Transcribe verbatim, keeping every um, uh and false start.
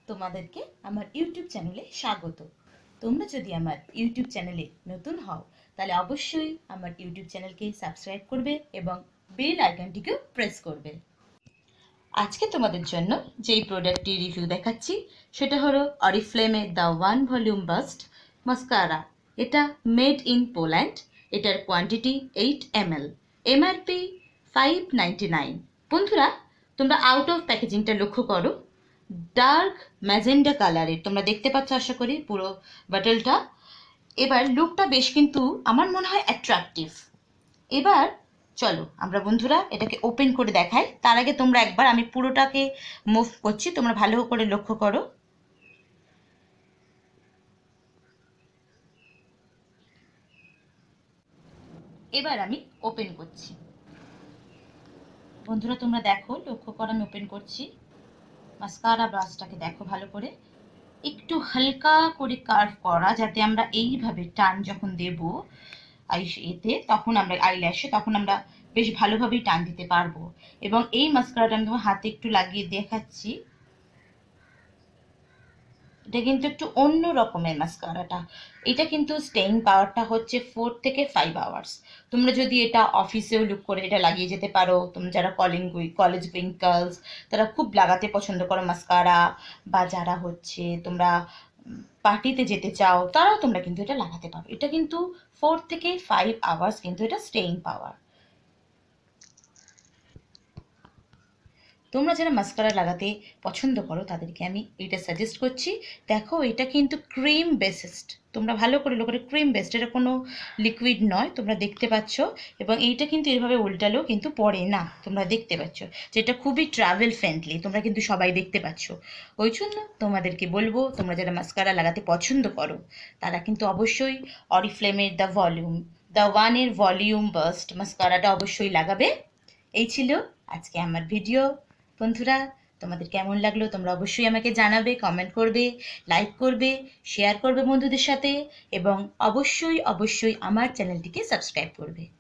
তোমাদেরকে আমার ইউটিউব চ্যানেলে স্বাগত। তোমরা যদি আমার ইউটিউব চ্যানেলে নতুন হও তাহলে অবশ্যই আমার ইউটিউব চ্যানেলকে সাবস্ক্রাইব করবে এবং বেল আইকনটিকেও প্রেস করবে। আজকে তোমাদের জন্য যেই প্রোডাক্টটি রিভিউ দেখাচ্ছি সেটা হলো অরিফ্লেমের the one volume bust mascara. এটা মেড ইন পোল্যান্ড। এটার quantity eight M L, MRP five ninety nine. বন্ধুরা, তোমরা আউট অফ প্যাকেজিংটা লক্ষ্য করো, ডার্ক ম্যাজেন্ডা কালারের তোমরা দেখতে পাচ্ছ আশা করি পুরো বটলটা। এবার লুকটা বেশ কিন্তু আমার মনে হয় অ্যাট্রাকটিভ। এবার চলো আমরা বন্ধুরা এটাকে ওপেন করে দেখাই। তার আগে তোমরা একবার, আমি পুরোটাকে মুভ করছি, তোমরা ভালো করে লক্ষ্য করো। এবার আমি ওপেন করছি। বন্ধুরা তোমরা দেখো, লক্ষ্য করো আমি ওপেন করছি। মাস্কারা ব্রাশটাকে দেখো ভালো করে, একটু হালকা করে কার্ভ করা, যাতে আমরা এইভাবে টান যখন দেব আই এতে তখন আমরা আইল্যাশে তখন আমরা বেশ ভালোভাবেই টান দিতে পারবো। এবং এই মাস্কারাটা আমি তোমার হাতে একটু লাগিয়ে দেখাচ্ছি। এটা কিন্তু একটু অন্য রকমের মাস্কারাটা। এটা কিন্তু স্টেইং পাওয়ারটা হচ্ছে ফোর থেকে ফাইভ আওয়ার্স। তোমরা যদি এটা অফিসেও লুক করে এটা লাগিয়ে যেতে পারো। তোমরা যারা কলিং কলেজ গোয়িং গার্লস তারা খুব লাগাতে পছন্দ করো মাস্কারা, বা যারা হচ্ছে তোমরা পার্টিতে যেতে চাও তারাও তোমরা কিন্তু এটা লাগাতে পারো। এটা কিন্তু ফোর থেকে ফাইভ আওয়ার্স কিন্তু এটা স্টেইং পাওয়ার। তোমরা যারা মাস্কারা লাগাতে পছন্দ করো তাদেরকে আমি এটা সাজেস্ট করছি। দেখো এটা কিন্তু ক্রিম বেসড, তোমরা ভালো করে লক্ষ্য করে, ক্রিম বেসড, এটা কোনো লিকুইড নয়, তোমরা দেখতে পাচ্ছ। এবং এইটা কিন্তু এভাবে উল্টালেও কিন্তু পড়ে না, তোমরা দেখতে পাচ্ছ যেটা খুবই ট্রাভেল ফ্রেন্ডলি, তোমরা কিন্তু সবাই দেখতে পাচ্ছ। ওই জন্য তোমাদেরকে বলবো, তোমরা যারা মাস্কারা লাগাতে পছন্দ করো তারা কিন্তু অবশ্যই অরিফ্লেমের দ্য ভলিউম দ্য ওয়ানের ভলিউম বাস্ট মাস্কারাটা অবশ্যই লাগাবে। এই ছিল আজকে আমার ভিডিও। বন্ধুরা, তোমাদের কেমন লাগলো তোমরা অবশ্যই আমাকে জানাবে, কমেন্ট করবে, লাইক করবে, শেয়ার করবে বন্ধুদের সাথে, এবং অবশ্যই অবশ্যই আমার চ্যানেলটিকে সাবস্ক্রাইব করবে।